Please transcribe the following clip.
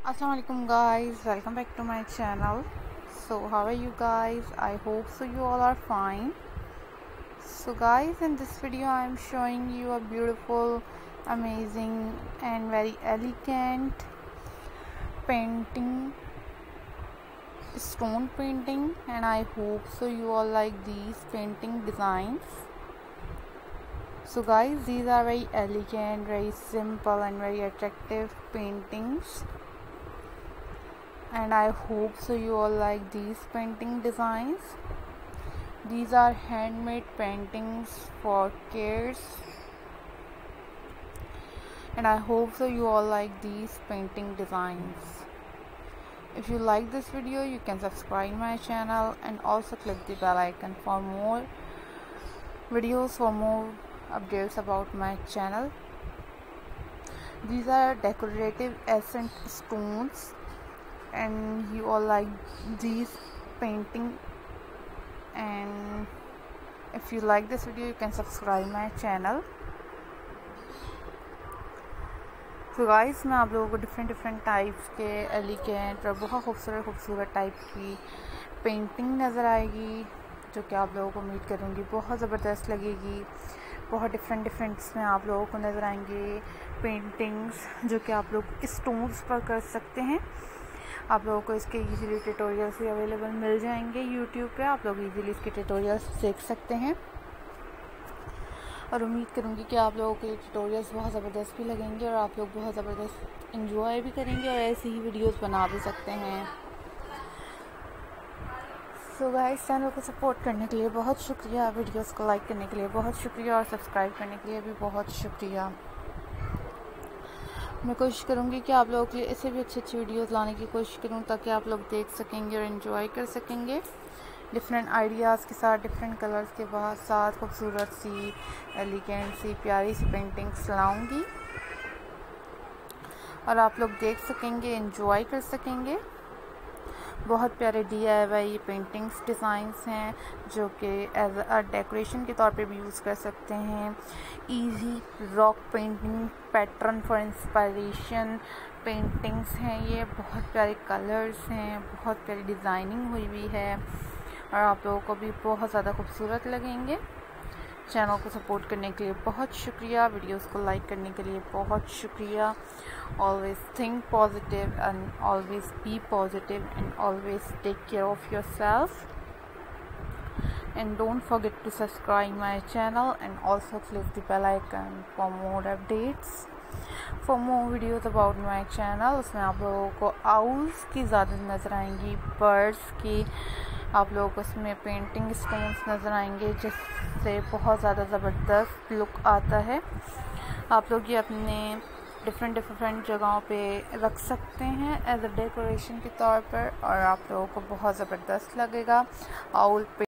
Assalamualaikum guys, welcome back to my channel. So how are you guys? I hope so you all are fine. So guys, in this video I am showing you a beautiful, amazing and very elegant painting, stone painting, and I hope so you all like these painting designs. So guys, these are very elegant, very simple and very attractive paintings, and I hope so you all like these painting designs. These are handmade paintings for kids, and I hope so you all like these painting designs. If you like this video, you can subscribe my channel and also click the bell icon for more videos, for more updates about my channel. These are decorative accent stones, and you all like these painting, and if you like this video you can subscribe my channel. तो guys, मैं आप लोगों को different types के elegant और बहुत खूबसूरत type की पेंटिंग नज़र आएगी, जो कि आप लोगों को उम्मीद करूँगी बहुत ज़बरदस्त लगेगी। बहुत डिफरेंट इसमें आप लोगों को नज़र आएंगे पेंटिंग्स, जो कि आप लोग स्टोन्स पर कर सकते हैं। आप लोगों को इसके इजीली ट्यूटोरियल्स भी अवेलेबल मिल जाएंगे यूट्यूब पे, आप लोग इजीली इसके ट्यूटोरियल्स देख सकते हैं। और उम्मीद करूँगी कि आप लोगों को ये ट्यूटोरियल्स बहुत ज़बरदस्त भी लगेंगे और आप लोग बहुत ज़बरदस्त इंजॉय भी करेंगे और ऐसी ही वीडियोस बना भी सकते हैं। सो गाइस, चैनल को सपोर्ट करने के लिए बहुत शुक्रिया, वीडियोस को लाइक करने के लिए बहुत शुक्रिया और सब्सक्राइब करने के लिए भी बहुत शुक्रिया। मैं कोशिश करूँगी कि आप लोगों के लिए इससे भी अच्छी वीडियोस लाने की कोशिश करूँ, ताकि आप लोग देख सकेंगे और एंजॉय कर सकेंगे डिफरेंट आइडियाज़ के साथ, डिफरेंट कलर्स के साथ खूबसूरत सी, एलिगेंट सी, प्यारी सी पेंटिंग्स लाऊंगी और आप लोग देख सकेंगे, एंजॉय कर सकेंगे। बहुत प्यारे DIY ये पेंटिंग्स डिज़ाइंस हैं, जो कि एज अ डेकोरेशन के तौर पे भी यूज़ कर सकते हैं। Easy rock painting pattern for inspiration paintings हैं ये, बहुत प्यारे कलर्स हैं, बहुत प्यारी डिज़ाइनिंग हुई हुई है और आप लोगों को भी बहुत ज़्यादा खूबसूरत लगेंगे। चैनल को सपोर्ट करने के लिए बहुत शुक्रिया, वीडियोस को लाइक करने के लिए बहुत शुक्रिया। Always think positive and always be positive and always take care of yourself, and don't forget to subscribe my channel and also click the bell icon for more updates, for more videos about my channel। उसमें आप लोगों को owls की ज़्यादा नज़र आएंगी, birds की, आप लोगों को इसमें पेंटिंग स्टोन्स नज़र आएंगे, जिससे बहुत ज़्यादा ज़बरदस्त लुक आता है। आप लोग ये अपने डिफरेंट जगहों पे रख सकते हैं एज अ डेकोरेशन के तौर पर और आप लोगों को बहुत ज़बरदस्त लगेगा। आउल